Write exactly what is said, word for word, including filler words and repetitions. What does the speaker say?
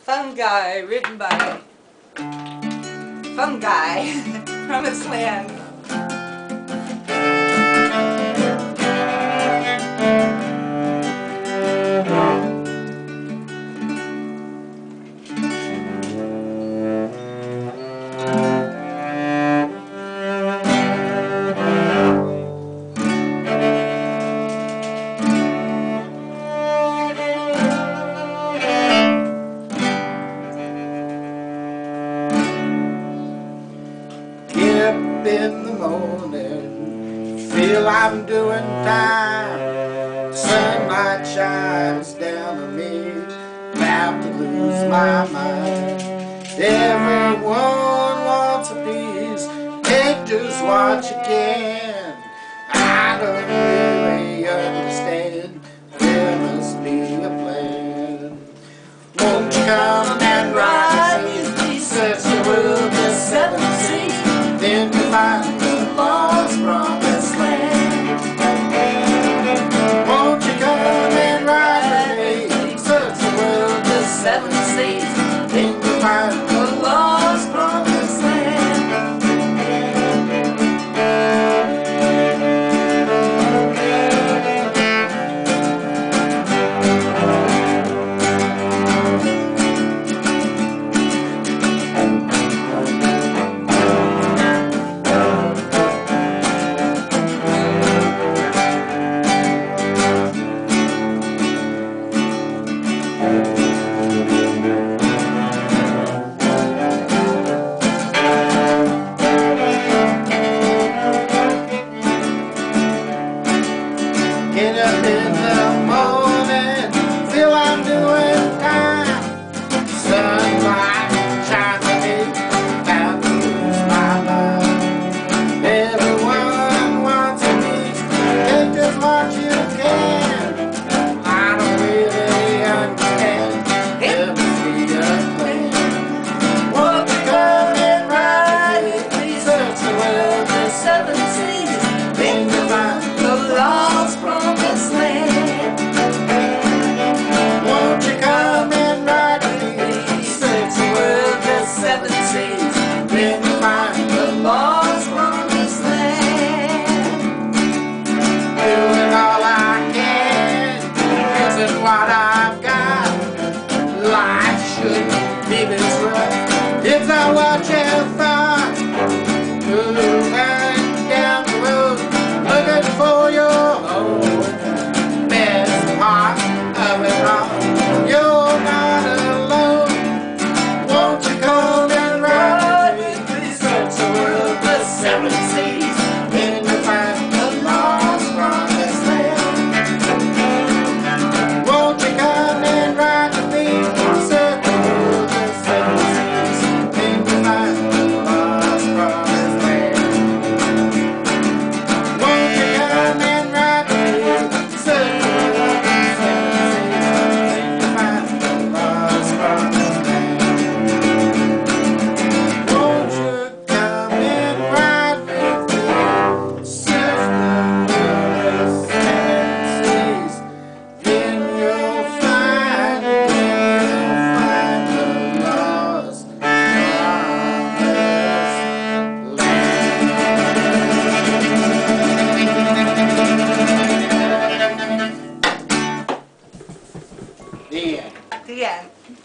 Fungi, written by Fungi, Promised Land. In the morning, feel I'm doing time. Sunlight shines down on me, about to lose my mind. Everyone wants a piece, take just what you can. I don't really understand, there must be a plan. Won't you come and ride me, search the world, the seven seas, then you find the lost promised land. Won't you come and ride with me, search the world, the seven seas, then you find the lost promised land. Get up in the morning, feel I'm doing time. Sunlight shines on me, about to lose my mind. Everyone wants a piece, take just what you can. I don't really understand, there must be a plan. Won't you come and ride with me, search the world, the seven seas, then you find the lost promised land. Won't you come and ride with me, search the world, the seven seas, then you find the lost promised land. Doing all I can, using what I've got. Life shouldn't be this rough, it's not what you thought. Moving down the road, looking for your home. Best part of it all, you're not alone. Won't you come and ride with me, search the world, the seven seas, then you find the lost promised land. Won't you come and ride with me, search the world, the seven seas, then you find the lost promised land. Won't you come and ride with me, search the world, the seven seas, then you find the lost promised land. Won't you come and ride with me, search the world, the seven seas, then you'll find, then you'll find the lost promised land. The end. The end.